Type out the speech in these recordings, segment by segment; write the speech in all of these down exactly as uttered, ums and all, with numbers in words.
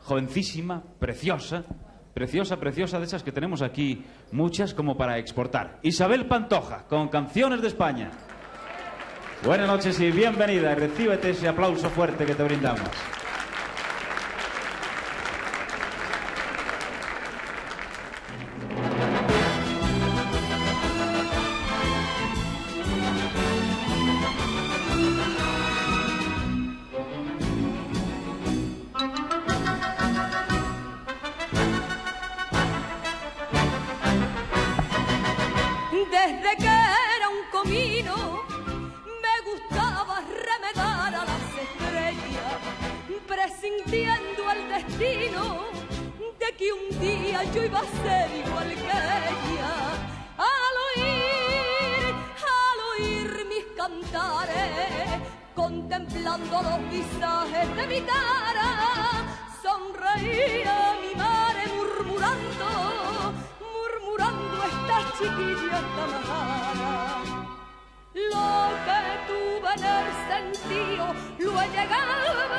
jovencísima, preciosa, preciosa, preciosa, de esas que tenemos aquí muchas como para exportar. Isabel Pantoja, con Canciones de España. Buenas noches y bienvenida, y recíbete ese aplauso fuerte que te brindamos. Desde que era un comino me gustaba remedar a las estrellas, presintiendo el destino de que un día yo iba a ser igual que ella. Al oír, al oír mis cantares, contemplando los visajes de mi cara, sonreía mi madre murmurando, murmurando esta chiquilla tan majara. Lo que tuve en el sentido lo he llegado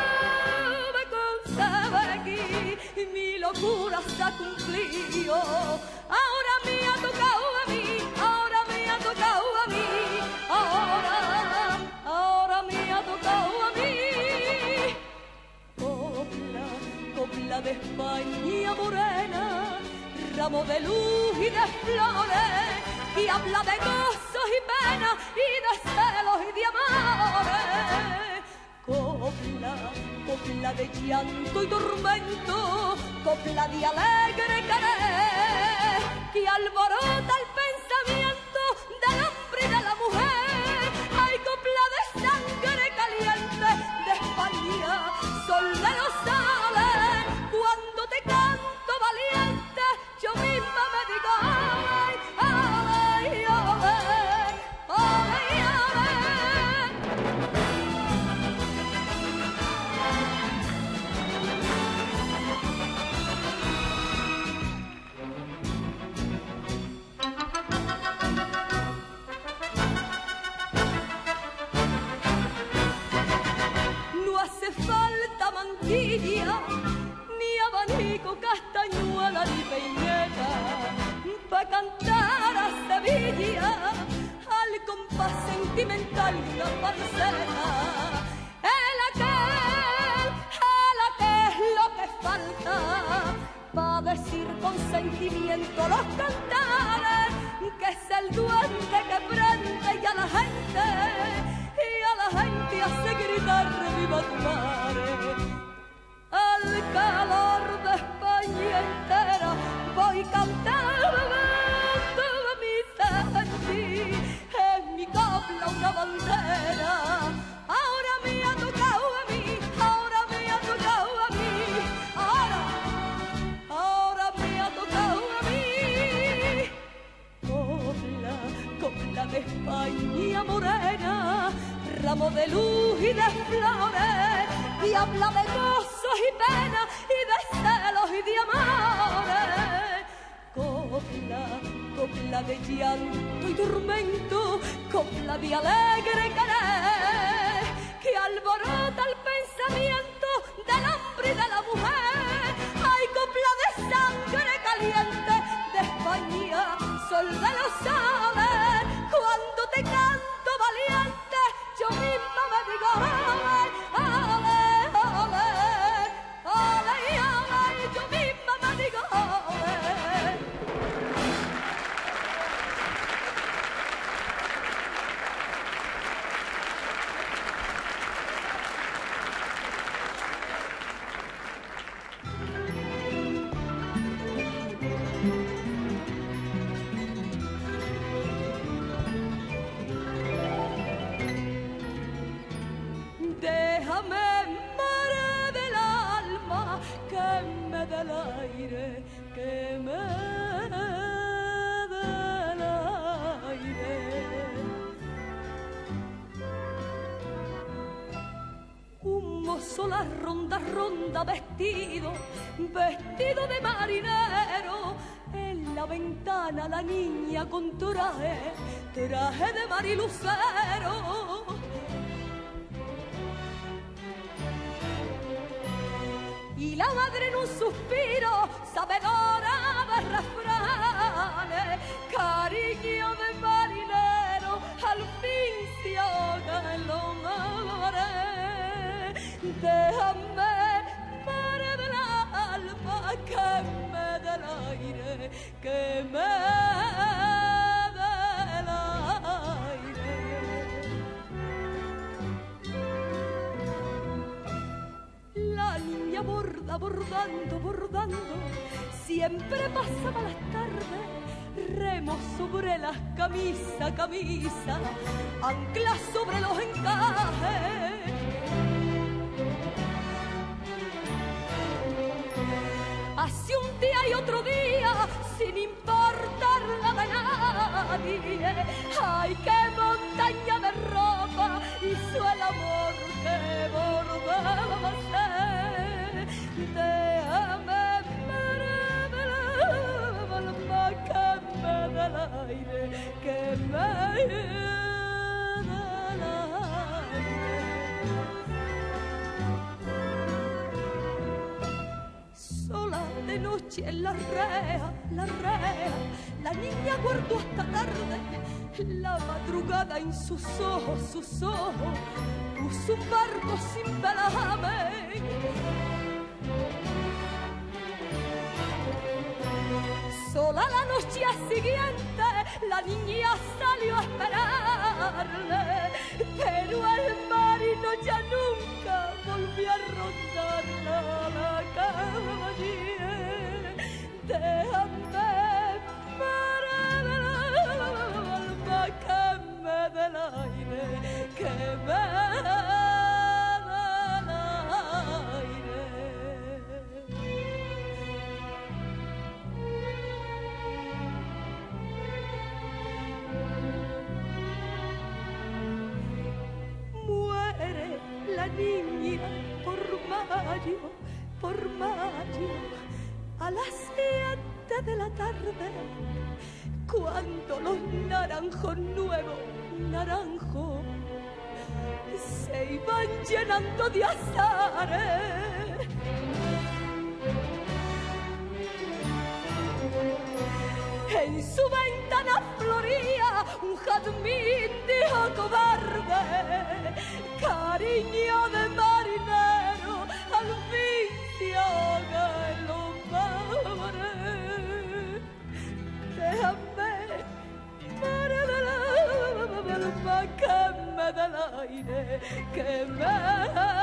a conseguir y mi locura se ha cumplido. Ahora me ha tocado a mí, ahora me ha tocado a mí, ahora, ahora me ha tocado a mí. Copla, copla de España morena, ramo de luz y de flores, y habla de gozos y penas y de celos y de amores. Copla, copla de llanto y tormento, copla de alegre querer, que alborota el pensamiento del hombre y de la mujer. Hay copla de sangre caliente de España, sol de los soles, cuando te canto valiente, yo misma me digo ay, ay, ay, ay, ay, ay. No hace falta mantilla, ni abanico, castañuela ni peineta, pa' cantar a Sevilla al compás sentimental de una falseta. El aquel, el aquel es lo que falta pa' decir con sentimiento los cantares, que es el duende que prende y a la gente, y a la gente hace gritar viva tu madre. Al calor de España entera voy cantando mi sentir, en mi copla una bandera. Ahora me ha tocado a mí, ahora me ha tocado a mí, ahora, ahora me ha tocado a mí. Copla, copla de España morena, ramo de luz y de flores, y habla de gozos y penas y de celos y de amores. Copla, copla de llanto y tormento, copla de alegre querer, que alborota el pensamiento del hombre y de la mujer. Hay copla de sangre caliente de España, sol de los soles, cuando te canto valiente, yo misma me digo ale, ale, ale, ale, ale, yo misma me digo ale. Déjame, madre del alma, que me dé el aire, que me dé el aire. Un mozo la ronda, ronda vestido, vestido de marinero. En la ventana la niña con traje, traje de marilucero. Y la madre en un suspiro, sabedora de refranes, cariño de marinero, al fin se ahoga en los mares. Déjame, mare del alma, que me dé el aire, que me dé el aire. La niña borda, bordando, bordando, siempre pasaba las tardes, remo sobre las camisas, camisa, ancla sobre los encajes. Hace un día y otro día, sin importar la de nadie, ay, qué montaña de ropa hizo el amor que bordaba ser. Déjame, mare del alma, que me dé el aire, que me dé el aire. Sola de noche en la rea, la rea, la niña guardó hasta tarde, la madrugada en sus ojos, sus ojos, puso un barco sin velamen. Sola la noche siguiente, la niña salió a esperarle, pero el marino ya nunca volvió a rondarla la calle. Déjame, mare del alma, que me dé el aire, que me dé el aire. Muere la niña por mayo, por mayo, a las siete de la tarde, cuando los naranjos nuevos, naranjos, se iban llenando de azares. En su ventana floría un jazmín de cobarde, cariño de marinero, al fin se ahoga en los mares. Déjame, mare del alma, que me dé el aire, que me